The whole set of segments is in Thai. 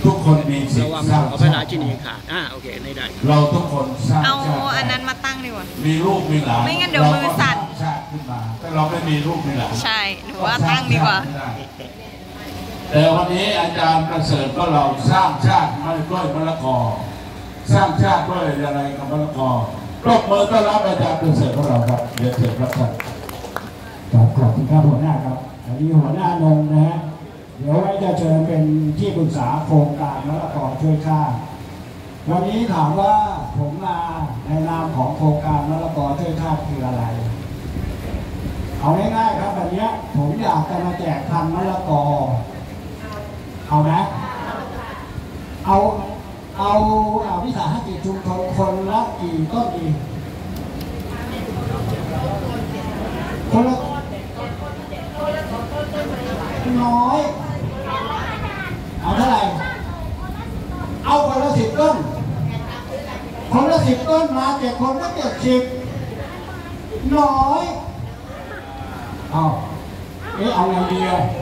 ทุกคนมีสิทธิ์สร้างชาติโอเคไม่ได้เราทุกคนสร้างเอาชาติอันนั้นมาตั้งดีกว่ามีลูกมีหลานไม่งั้นเดี๋ยวมือสั่นชาติขึ้นมาแต่เราไม่มีลูกมีหลานใช่หนูว่าตั้งดีกว่าแต่วันนี้อาจารย์ประเสริฐก็เราสร้างชาติไม่ด้วยมะละกอสร้างชาติด้วยอะไรกับมะละกอปรบมือต้อนรับอาจารย์ประเสริฐของเราครับเรียนเชิญครับท่านขอบคุณครับหัวหน้าครับอันนี้หัวหน้านงนะฮะเดี๋ยวไว้จะเชิญเป็นที่ปรึกษาโครงการมะละกอช่วยชาติวันนี้ถามว่าผมมาในนามของโครงการมะละกอช่วยชาติคืออะไรเอาง่ายๆครับวันนี้ผมอยากจะมาแจกพันธุ์มะละกอเอาไหมเอาวิสาหกิจชุมชนคนละกี่ต้นดีคนละน้อยเอาเท่าไหร่เอาคนละ10 ต้นคนละ10 ต้นมา7 คนก็70น้อยเอาไงดี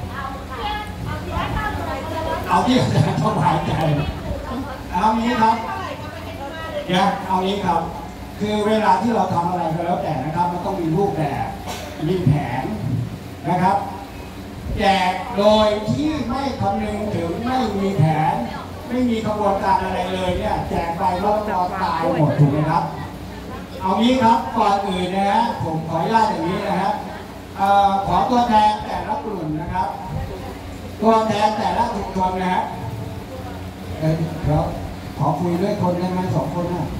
เอาที่อาจารย์สบายใจเอานี้ครับเอานี้ครับคือเวลาที่เราทำอะไรก็แล้วแต่นะครับมันต้องมีรูปแบบมีแผนนะครับแจกโดยที่ไม่คำนึงถึงไม่มีแผนไม่มีกระบวนการอะไรเลยเนี่ยแจกไปแล้วก็ตายหมดถูกไหมครับเอางี้ครับก่อนอื่นนะฮะผมขออนุญาตอย่างนี้นะฮะขอตัวแทนแต่ละกลุ่มนะครับตัวแทนแต่ละชุมชนนะฮะเดี๋ยวขอคุยด้วยคนได้ไหม2 คนนะ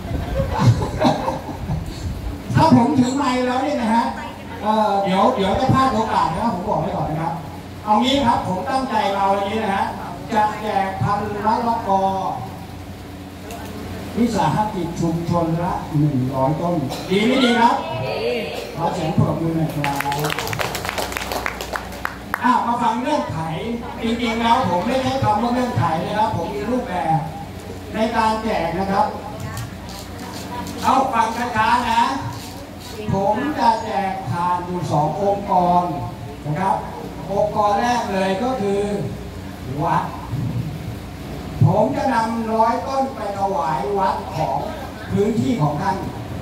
ถ้าผมถึงไมค์แล้วเนี่ยนะฮะเดี๋ยวจะพลาดโอกาสนะครับผมบอกไว้ก่อนนะครับเอางี้ครับผมตั้งใจมาวันนี้นะฮะจะแจกพันธุ์มะละกอวิสาหกิจชุมชนละ100 ต้นดีไม่ดีครับขอเสียงปรบมือหน่อยครับมาฟังเงื่อนไขจริงๆแล้วผมไม่ใช้คำว่าเงื่อนไขนะครับผมมีรูปแบบในการแจกนะครับเอาฟังช้าๆนะผมจะแจกผ่านอยู่2 องค์กรนะครับองค์กรแรกเลยก็คือวัดผมจะนำ100 ต้นไปถวายวัดของพื้นที่ของท่าน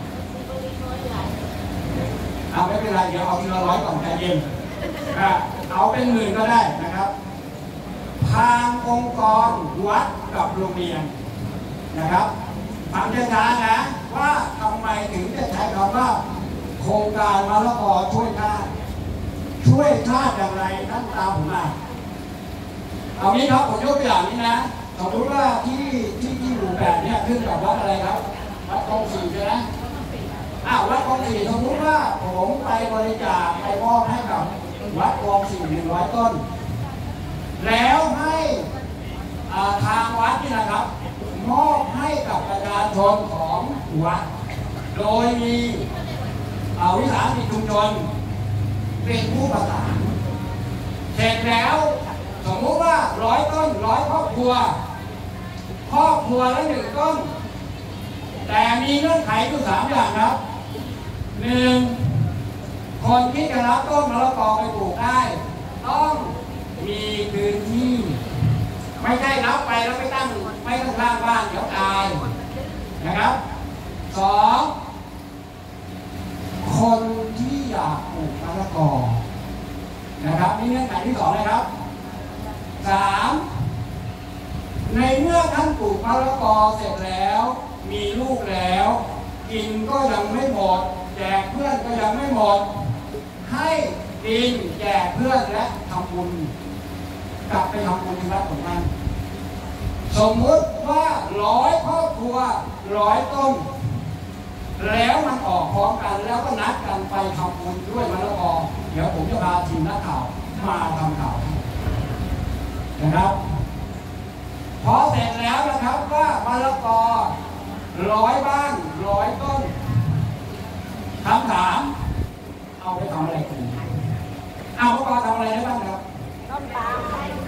ไม่เป็นไรเดี๋ยวเอาทีละ100ก่อนใจเย็นเอาเป็น10,000ก็ได้นะครับทางองค์กรวัดกับโรงเรียนนะครับฟังช้าๆนะว่าทำไมถึงจะใช้คำว่าโครงการมะละกอช่วยชาติอย่างไรท่านตามผมมาเอานี้ครับผมยกตัวอย่างนี้นะสมมติว่าที่หมู่8เนี่ยขึ้นกับวัดอะไรครับวัดคลอง4ใช่ไหมวัดคลอง4สมมติว่าผมไปบริจาคไปมอบให้กับวัดคลอง4 100 ต้นแล้วให้ทางวัดนี่นะครับมอบให้กับประชาชนของวัดโดยมีวิสาหกิจชุมชนเป็นผู้ประสานเสร็จแล้วสมมติว่า100 ต้น100 ครอบครัวละ1 ต้นแต่มีเงื่อนไขอยู่3 อย่างครับ 1. คนที่จะรับต้นมะละกอไปปลูกได้ต้องมีพื้นที่ไม่ใช่รับไปแล้วไม่ต้องสร้างบ้านเดี๋ยวตายนะครับ 2. คนที่อยากปลูกมะละกอนะครับนี่เงื่อนไขที่ 2นะครับ 3. ในเมื่อท่านปลูกมะละกอเสร็จแล้วมีลูกแล้วกินก็ยังไม่หมดแจกเพื่อนก็ยังไม่หมดให้กินแจกเพื่อนและทำบุญกลับไปทำบุญที่วัดของท่านสมมุติว่า100 ครอบครัว100 ต้นแล้วมันออกพร้อมกันแล้วก็นัดกันไปทำบุญด้วยมะละกอเดี๋ยวผมจะพาทีมนักข่าวมาทำข่าวนะครับพอเสร็จแล้วนะครับว่ามะละกอ100 บ้าน100 ต้นคำถามเอาไปทำอะไรกันมะละกอทำอะไรได้บ้างครับต้มตำ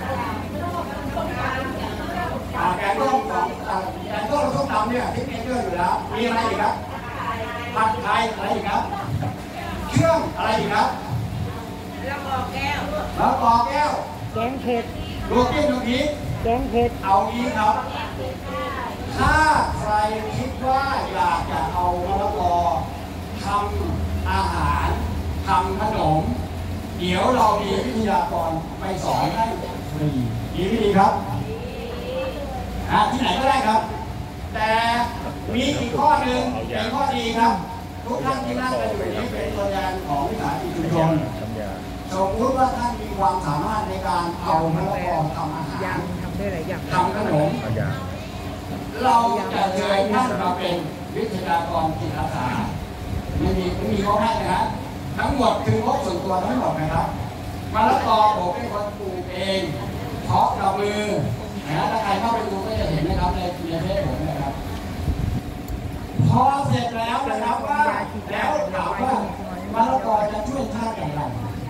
แกงต้มส้มตำเนี่ยที่เป็นเครื่องอยู่แล้วมีอะไรอีกครับผัดไทยอะไรอีกครับเครื่องอะไรอีกครับมะละกอแก้วแกงเผ็ดลวกจิ้มน้ำพริกแกงเห็ดเอางี้ครับถ้าใครคิดว่าอยากจะเอามะละกอทำอาหารทำขนมเดี๋ยวเรามีวิทยากรไปสอนให้ฟรีดีไม่ดีครับที่ไหนก็ได้ครับแต่มีอีกข้อหนึ่งเป็นข้อดีครับทุกท่านที่นั่งกันอยู่นี้เป็นตัวแทนของวิสาหกิจชุมชนสมมติว่าท่านมีความสามารถในการเอามะละกอทำอาหารทำได้หลายอย่างทำขนมเราจะเชิญท่านมาเป็นวิทยากรจิตอาสาไม่มีข้อให้นะทั้งหมดคืองบส่วนตัวทั้งหมดนะครับมะละกอผมเป็นคนปลูกเองเพาะกับมือนะถ้าใครเข้าไปดูก็จะเห็นนะครับในเฟซผมนะครับพอเสร็จแล้วนะครับว่าแล้วถามว่ามะละกอจะช่วยชาติอย่างไร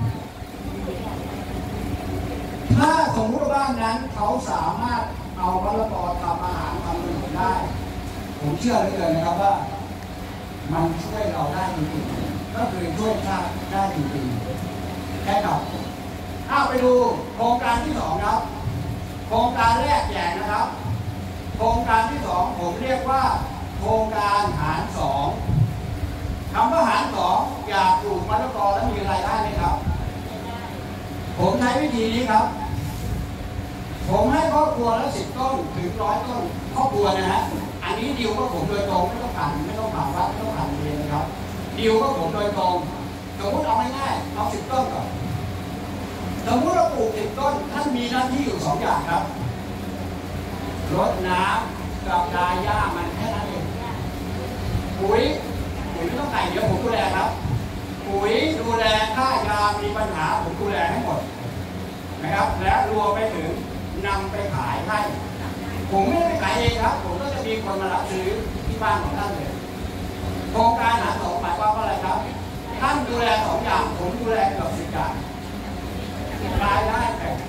ถ้าสมมติว่าบ้านนั้นเขาสามารถเอามะละกอทำอาหารทำขนมได้ผมเชื่อเหลือเกินนะครับว่ามันช่วยเราได้จริงๆก็คือช่วยชาติได้จริงๆแค่กับไปดูโครงการที่สองครับโครงการแรกแจกนะครับโครงการที่สองผมเรียกว่าโครงการหารสองคำว่าหารสองอยากปลูกมะละกอแล้วมีรายได้ไหมครับผมใช้วิธีนี้ครับผมให้ครอบครัวละ10 ต้นถึง100 ต้นครอบครัวนะฮะอันนี้ดิวก็ผมโดยตรงไม่ต้องผ่านวัดไม่ต้องผ่านเรียนนะครับดิวก็ผมโดยตรงสมมติเอาง่ายๆเอา10 ต้นก่อนสมมติเราปลูก10 ต้นท่านมีหน้าที่อยู่2 อย่างครับรดน้ำกับดายหญ้ามันแค่นั้นเองปุ๋ยไม่ต้องใส่เดี๋ยวผมดูแลครับปุ๋ยดูแลค่ายามีปัญหาผมดูแลให้หมดนะครับและรวมไปถึงนำไปขายให้ผมไม่ได้ไปขายเองครับผมก็จะมีคนมารับซื้อที่บ้านของท่านเลยโครงการหารสองหมายความว่าอะไรครับท่านดูแล2 อย่างผมดูแลเกือบ10 อย่างรายได้แตก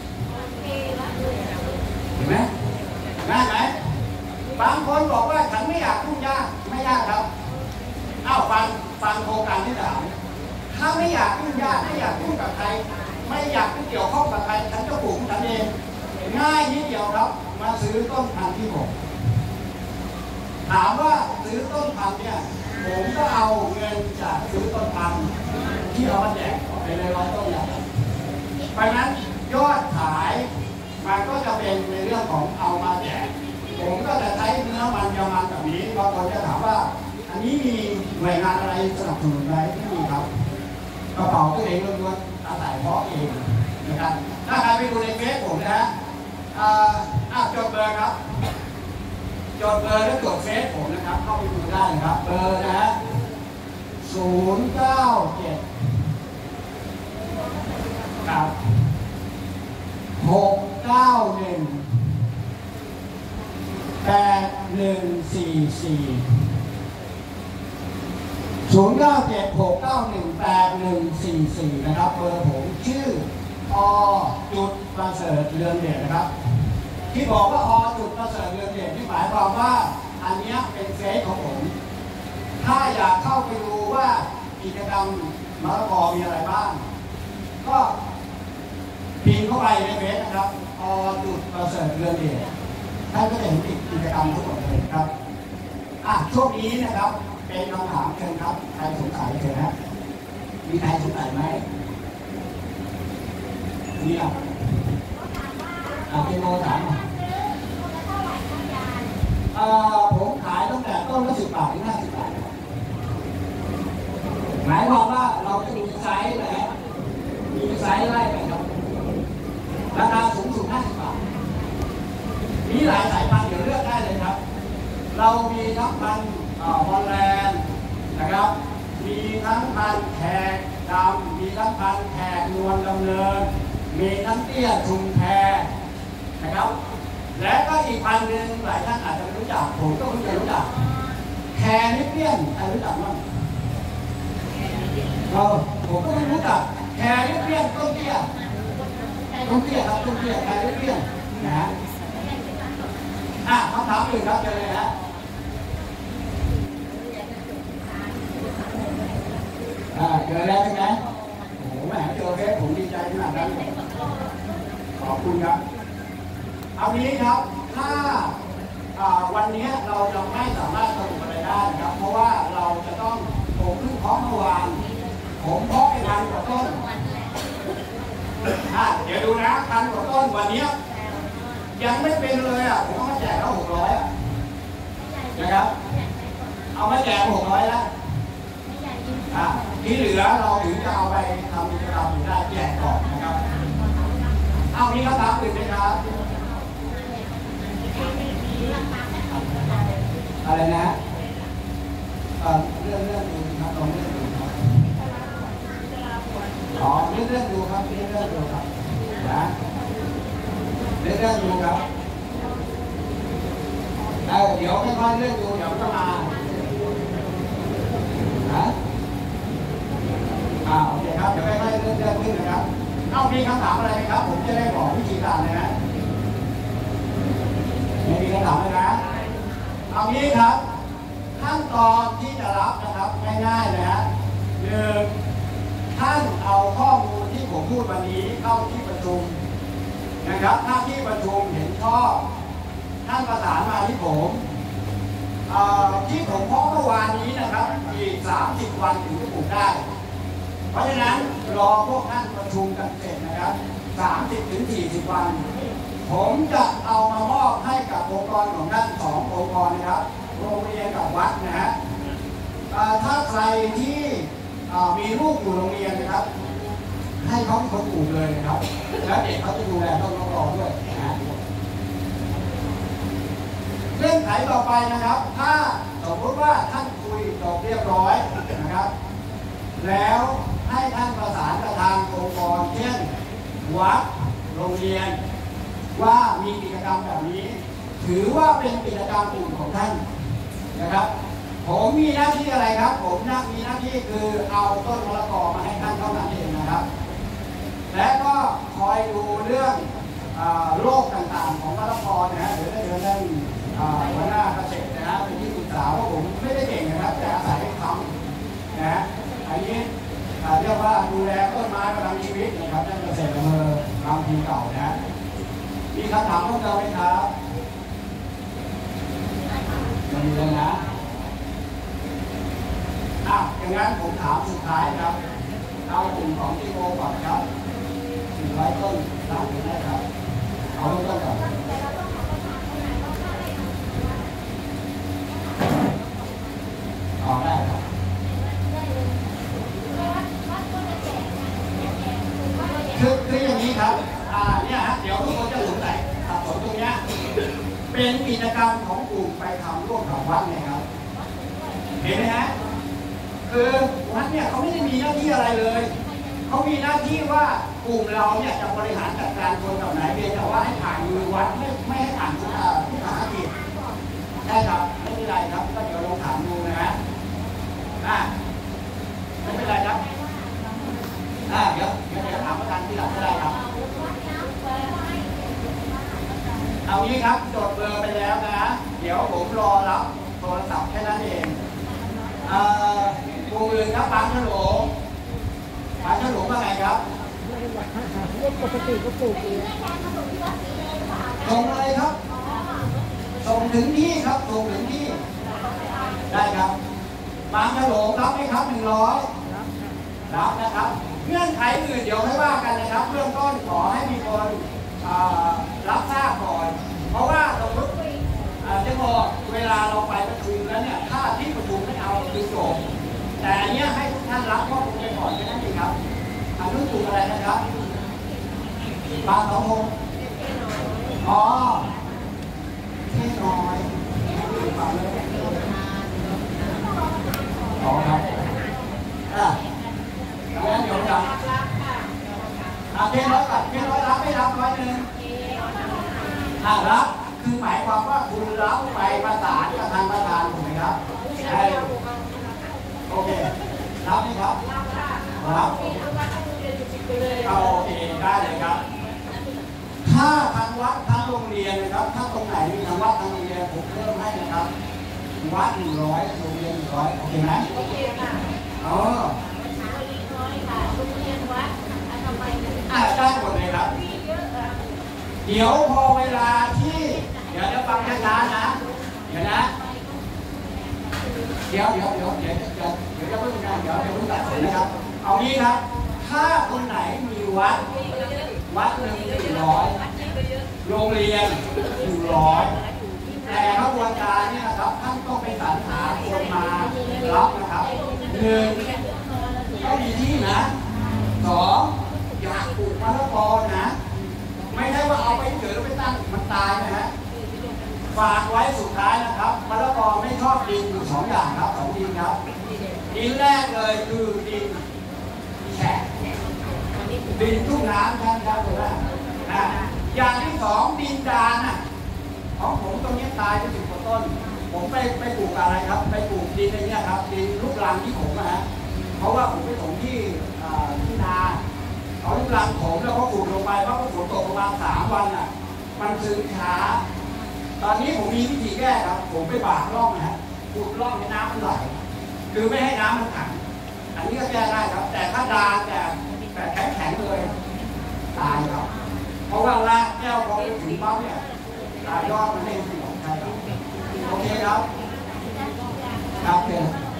เห็นไหมง่ายไหมบางคนบอกว่าฉันไม่อยากยุ่งยากไม่ยากครับฟังโครงการที่3ถ้าไม่อยากยุ่งยากไม่อยากยุ่งกับใครไม่อยากเกี่ยวข้องกับใครฉันจะปลูกฉันเองง่ายนิดเดียวครับมาซื้อต้นพันธุ์ที่ผมถามว่าซื้อต้นพันธุ์เนี่ยผมก็เอาเงินจากซื้อต้นพันธุ์ที่เอามาแจกไปเลย100 ต้นอย่างเพราะนั้นยอดขายมันก็จะเป็นในเรื่องของเอามาแจกผมก็จะใช้เนื้อมันยามันแบบนี้บางคนจะถามว่าอันนี้มีหน่วยงานอะไรสนับสนุนไหมไม่มีครับกระเป๋าตัวเองล้วนๆอาศัยเพาะเองนะครับถ้าใครไปดูในเฟซผมนะจดเบอร์ครับจดเบอร์แล้วจดเฟซผมนะครับเข้าไปดูได้นะครับเบอร์นะฮะ097ครับ691 097-691-8144นะครับเบอร์ผมชื่อจุดประเสริฐเรืองเดชนะครับที่บอกว่าจุดประเสริฐเรืองเดชที่หมายความว่าอันนี้เป็นเฟซของผมถ้าอยากเข้าไปดูว่ากิจกรรมมะละกอมีอะไรบ้างก็พิมพ์เข้าไปในเฟซนะครับจุดประเสริฐเรืองเดชท่านก็จะเห็นกิจกรรมทั้งหมดเลยครับช่วงนี้นะครับเป็นคำถามเชิญครับใครสงสัยเชิญนะมีใครสงสัยไหมมีเป็นโมถามผมขายตั้งแต่ต้นละ10 บาทถึง50 บาทหมายความว่าเราจะมีไซส์นะฮะมีไซส์ไล่ไปครับราคาสูงสุด50 บาทมีหลายสายพันธุ์เดี๋ยวเลือกได้เลยครับเรามีทั้งพันธุ์ฮอลแลนด์นะครับมีทั้งพันธุ์แขกดำมีทั้งพันธุ์แขกนวลดำเนินมีทั้งเตี้ยชุมแพนะครับและก็อีกพันธุ์หนึ่งหลายท่านอาจจะไม่รู้จักผมก็เพิ่งจะรู้จักแคนิเปียนใครรู้จักบ้างผมก็ไม่รู้จักแคนิเปียนต้นเตี้ยครับต้นเตี้ยแคนิเปียนนะฮะคำถามอื่นครับเจอเลยนะเจอแล้วใช่ไหมโอ้โหแหมเจอเฟซผมดีใจขนาดนั้นขอบคุณครับเอานี้ครับถ้าวันนี้เราจะไม่สามารถสรุปอะไรได้นะครับเพราะว่าเราจะต้องผมเพิ่งเพาะเมื่อวานผมเพาะไปพันกว่าต้นเดี๋ยวดูนะพันกว่าต้นวันนี้ยังไม่เป็นเลยผมเอามาแจกแล้ว600นะครับเอามาแจก600แล้วที่เหลือเราถึงจะเอาไปทำกิจกรรมอยู่ได้แจกก่อนนะครับเอามีคำถามอื่นไหมครับอะไรนะเรื่องดูครับลองเรื่องดูครับเรื่องดูครับเรื่องดูครับนะเรื่องดูครับเดี๋ยวค่อยๆเรื่องดูเดี๋ยวจะมาโอเคครับเดี๋ยวค่อยๆเรื่องขึ้นนะครับมีคำถามอะไรไหมครับผมจะได้บอกวิธีการเลยนะไม่มีคำถามเลยนะเอางี้ครับขั้นตอนที่จะรับนะครับง่ายๆเลยฮะ1ท่านเอาข้อมูลที่ผมพูดวันนี้เข้าที่ประชุมนะครับถ้าที่ประชุมเห็นชอบท่านประสานมาที่ผมที่ผมเพาะเมื่อวานนี้นะครับอีก30 วันถึงจะปลูกได้เพราะฉะนั้นรอพวกท่านประชุมกันเสร็จนะครับ30 ถึง 40 วันผมจะเอามามอบให้กับองค์กรของท่าน2 องค์กรนะครับโรงเรียนกับวัดนะฮะถ้าใครที่มีลูกอยู่โรงเรียนนะครับให้เขาเป็นคนปลูกเลยนะครับแล้วเด็กเขาจะดูแลต้องรอด้วยนะฮะเงื่อนไขต่อไปนะครับถ้าสมมติว่าท่านคุยจบเรียบร้อยนะครับแล้วให้ท่านประสานกับทางองค์กรเช่นวัดโรงเรียนว่ามีกิจกรรมแบบนี้ถือว่าเป็นกิจกรรมกลุ่มของท่านนะครับผมมีหน้าที่อะไรครับผมมีหน้าที่คือเอาต้นมะละกอมาให้ท่านเท่านั้นเองนะครับและก็คอยดูเรื่องโรคต่างๆของมะละกอนะฮะหรือได้เรื่องหัวหน้าเกษตรนะฮะเป็นที่ปรึกษาว่าผมไม่ได้เก่งนะครับแต่อาศัยทำนะฮะอันนี้เรียกว่าดูแลต้นไม้ประทังชีวิตนะครับท่านเกษตรอำเภอทำทีเก่านะมีคำถามเพิ่มเติมไหมครับไม่มีเลยนะอย่างนั้นผมถามสุดท้ายครับเอากลุ่มของที่โมก่อนครับ100 ต้นตามนี้นะครับเอาต้นก่อนได้ครับคืออย่างนี้ครับเนี่ยฮะเดี๋ยวทุกคนจะสงสัยสับสนตรงนี้เป็นกิจกรรมของกลุ่มไปทำร่วมกับวัดเลยครับเห็นไหมฮะคือวัดเนี่ยเขาไม่ได้มีหน้าที่อะไรเลยเขามีหน้าที่ว่ากลุ่มเราเนี่ยจะบริหารจัดการคนกับไหนเพียงแต่ว่าให้ผ่านมือวัดไม่ให้ผ่านผู้สาหกิจได้ครับไม่เป็นไรครับก็เดี๋ยวลองถามดูนะฮะไม่เป็นไรครับเดี๋ยวถามประธานที่หลังก็ได้ครับเอางี้ครับจดเบอร์ไปแล้วนะเดี๋ยวผมรอรับโทรศัพท์แค่นั้นเองกลุ่มอื่นครับปางฉลงว่าไงครับปกติก็ปลูกเองส่งอะไรครับส่งถึงที่ครับส่งถึงที่ได้ครับปางฉลงรับไหมครับ100รับนะครับเงื่อนไขอื่นเดี๋ยวไม่ว่ากันนะครับเบื้องต้นขอให้มีคนรับทราบก่อนเพราะว่าสมมติจะบอกเวลาเราไปประชุมแล้วเนี่ยถ้าที่ประชุมไม่เอาคือจบแต่อันนี้ให้ทุกท่านรับข้อมูลไปก่อนแค่นั้นเองครับอันนู้นถูกอะไรนะครับบาง2 โมงเท่น้อยครับงั้นเดี๋ยวจะเท่น้อยกับเท่น้อยรับไม่รับ100รับคือหมายความว่าคุณรับไปประสานกับทางประธานถูกไหมครับโอเครับไหมครับรับโอเคได้เลยครับถ้าทางวัดทางโรงเรียนนะครับถ้าตรงไหนมีทางวัดทางโรงเรียนผมเพิ่มให้นะครับวัด100โรงเรียน100โอเคไหมโอเคค่ะได้หมดเลยครับเดี๋ยวพอเวลาที่เดี๋ยวจะฟังช้าๆนะเดี๋ยวนะเดี๋ยวจะเพิ่งนะเดี๋ยวเพิ่งตัดสินนะครับเอางี้ครับถ้าคนไหนมีวัดหนึ่ง100โรงเรียน100แต่กระบวนการเนี่ยนะครับท่านต้องไปสรรหาคนมารับนะครับ1ต้องมีที่นะ2อยากปลูกมะละกอนะไม่ใช่ว่าเอาไปเฉยแล้วไปตั้งมันตายนะฮะฝากไว้สุดท้ายนะครับมะละกอไม่ชอบดินอยู่2อย่างครับ2ดินครับดินแรกเลยคือดินแฉะดินทุ่งน้ำครับตัวแรกนะอย่างที่2ดินดานน่ะของผมตรงนี้ตายไป10 กว่าต้นผมไปปลูกอะไรครับไปปลูกดินอะไรเงี้ยครับดินลูกรังที่ผมนะฮะเพราะว่าผมไปถมที่นาเอาลูกรังผมแล้วก็ปลูกลงไปเพราะว่าฝนตกประมาณ3 วันอ่ะมันซึมช้าตอนนี้ผมมีวิธีแก้ครับผมไปบากร่องนะฮะขุดร่องให้น้ำมันไหลคือไม่ให้น้ำมันขังอันนี้ก็แก้ได้ครับแต่ถ้าดานแต่แข็งเลยตายครับเพราะว่ารากแก้วพอไปถึงปั๊บเนี่ยยอดมันเองที่ของใครครับโอเคครับครับเนี่ย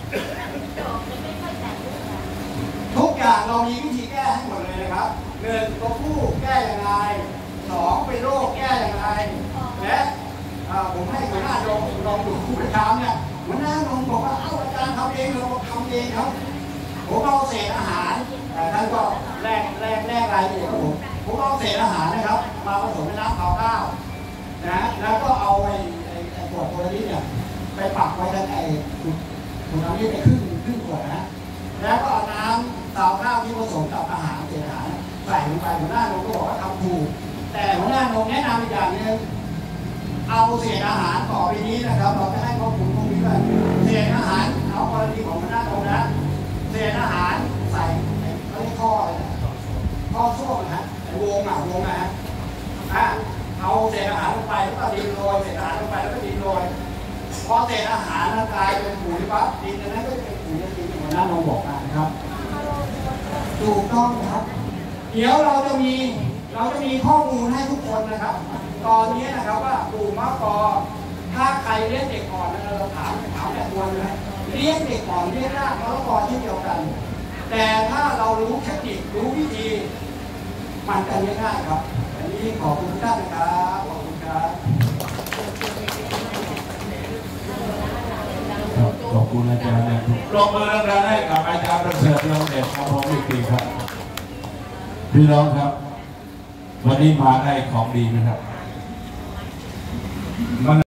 ทุกอย่างเรามีวิธีแก้ให้หมดเลยนะครับ1ตัวผู้แก้ยังไง2เป็นโรคแก้ยังไงและผมให้หัวหน้าลองดูผู้ประชามเนี่ยหัวหน้าลงบอกว่าเอ้าอาจารย์ทำเองเราทำเองครับผมเอาเศษอาหารท่านก็แลกรายละเอียดของผมเอาเศษอาหารนะครับมาผสมในน้ำข้าวนะแล้วก็เอาไอ้ขวดตัวนี้เนี่ยไปปักไว้ทั้งถุงน้ำนี้ไปครึ่งขวดนะแล้วก็เอาน้ำข้าวที่ผสมกับอาหารเศษอาหารใส่ลงไปหัวหน้าลงก็บอกว่าทำถูกแต่หัวหน้าลงแนะนำอีกอย่างนึงเอาเศษอาหารต่อไปนี้นะครับเราจะให้ข้อมูลตรงนี้ด้วยเศษอาหารเอากรณีของหัวหน้าลงนะเศษอาหารใส่เขาเรียกข้ออะไรนะข้อส้วมนะฮะวงนะฮะเอาเศษอาหารลงไปแล้วก็ดินโรยเศษอาหารลงไปแล้วก็ดินโรยพอเศษอาหารกลายเป็นปุ๋ยปั๊บดินนั้นก็เป็นปุ๋ยดินหัวหน้าลงบอกนะครับถูกต้องครับเดี๋ยวเราจะมีข้อมูลให้ทุกคนนะครับตอนนี้นะครับว่าปลูกมะกอถ้าใครเลี้ยงเด็กก่อนเราถามแต่ตัวเลยเลี้ยงเด็กก่อนเลี้ยงรากมะละกอที่เดียวกันแต่ถ้าเรารู้เทคนิครู้วิธีมันจะเลี้ยงง่ายครับอันนี้ขอบคุณท่านนะครับขอบคุณครับขอบคุณอาจารย์นะปรบมือดังๆให้กับอาจารย์ประเสริฐเรืองเดชครับผมอีกทีครับพี่น้องครับวันนี้มาได้ของดีไหมครับ